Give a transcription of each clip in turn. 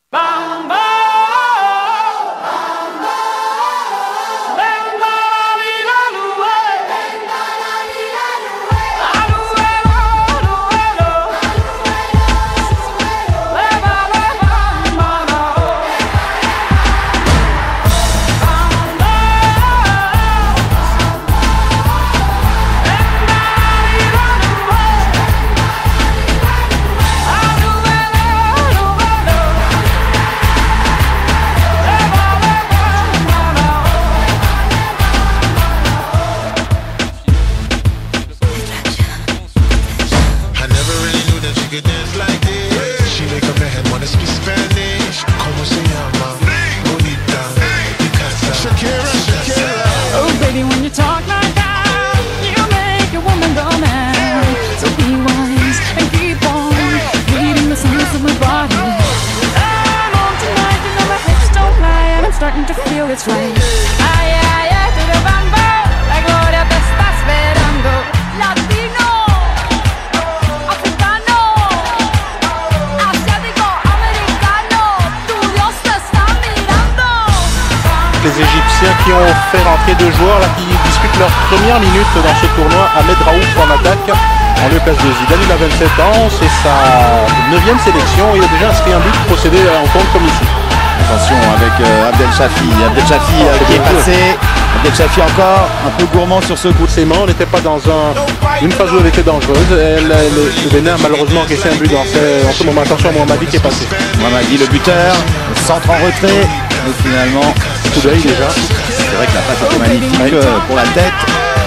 Starting to feel it's right. Ay, ay, ay, to the bambo, la gloria te está esperando. Latino, africano, asiático, americano, tu Dios te está mirando. Les Égyptiens qui ont fait rentrer deux joueurs là, qui disputent leur première minute dans ce tournoi. Ahmed Raouf en attaque, en lieu place de Zidane. Il a 27 ans, c'est sa 9e sélection. Il a déjà inscrit un but procédé en compte comme ici. Attention avec Abdel Chafi qui est passé. Abdel Chafi encore un peu gourmand sur ce coup. Ses mains, on n'était pas dans une phase où elle était dangereuse. Le Bénin a malheureusement encaissé un but dans ce moment. Attention à Mohamadi qui est passé. Mohamadi le buteur, le centre en retrait. Et finalement, coup d'œil déjà. C'est vrai que la passe était magnifique pour la tête.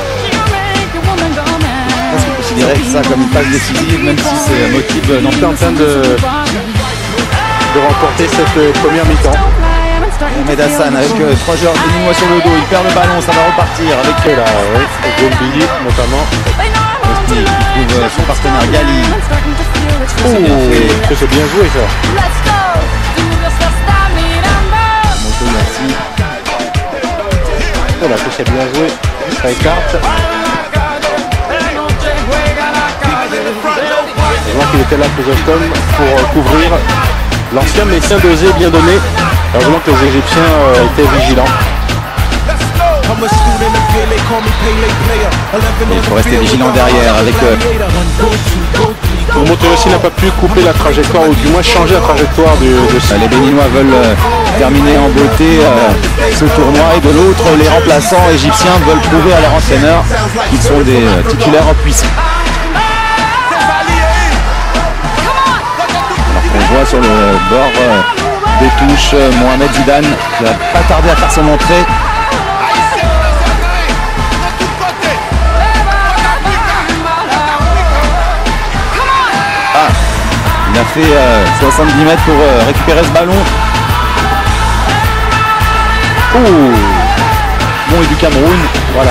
Est-ce qu'on considérait ça comme une passe décisive, même si c'est un motif non plus en train de remporter cette première mi-temps. Ahmed Hassan avec 3 joueurs béninois sur le dos, il perd le ballon, ça va repartir avec Gombi notamment. Qui trouve son partenaire Gali. C'est bien joué ça. Voilà, c'est bien joué. Ça écarte. Je vois qu'il était là pour couvrir l'ancien médecin dosé bien donné. Heureusement que les Égyptiens étaient vigilants. Il faut rester vigilant derrière avec Motorossi n'a pas pu couper la trajectoire ou du moins changer la trajectoire de ça. Les Béninois veulent terminer en beauté ce tournoi et de l'autre les remplaçants égyptiens veulent prouver à leur entraîneur qu'ils sont des titulaires en puissance. On voit sur le bord des touches Mohamed Zidane qui va pas tarder à faire son entrée. Ah, il a fait 70 mètres pour récupérer ce ballon. Oh, bon et du Cameroun, voilà.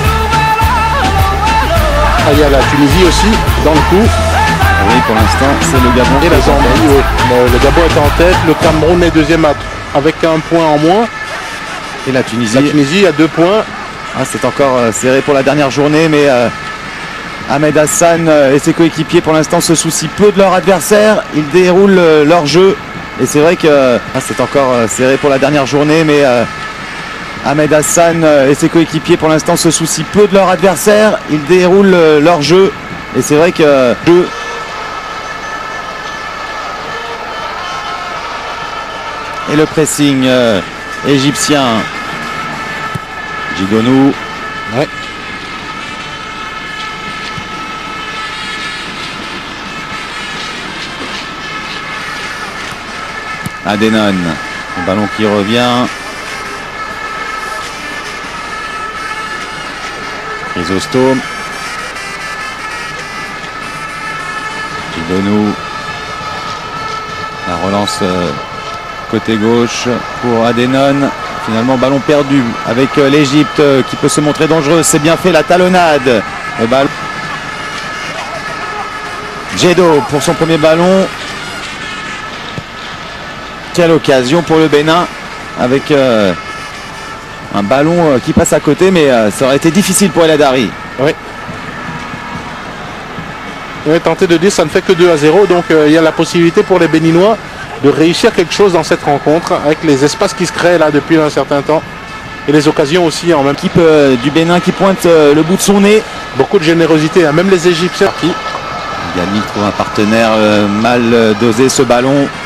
Ah, il y a la Tunisie aussi dans le coup. Oui, pour l'instant, c'est le Gabon. Et la Zambie, oui. Le Gabon est en tête, le Cameroun est deuxième avec un point en moins. Et la Tunisie a 2 points. Ah, c'est encore serré pour la dernière journée, mais Ahmed Hassan et ses coéquipiers pour l'instant se soucient peu de leur adversaire. Ils déroulent leur jeu. Et c'est vrai que c'est encore serré pour la dernière journée, mais Ahmed Hassan et ses coéquipiers pour l'instant se soucient peu de leur adversaire. Ils déroulent leur jeu. Et c'est vrai que et le pressing égyptien. Gigonou. Ouais. Adenon. Le ballon qui revient. Chrysostome. Gigonou. La relance côté gauche pour Adenon. Finalement ballon perdu avec l'Égypte qui peut se montrer dangereuse. C'est bien fait la talonnade. Le ballon. Djedo pour son premier ballon. Quelle occasion pour le Bénin avec un ballon qui passe à côté, mais ça aurait été difficile pour El Hadari. Oui. On est tenté de dire ça ne fait que 2-0, donc il y a la possibilité pour les Béninois de réussir quelque chose dans cette rencontre avec les espaces qui se créent là depuis un certain temps et les occasions aussi en même temps. Équipe du Bénin qui pointe le bout de son nez. Beaucoup de générosité, hein. Même les Égyptiens qui Gali trouve un partenaire mal dosé ce ballon.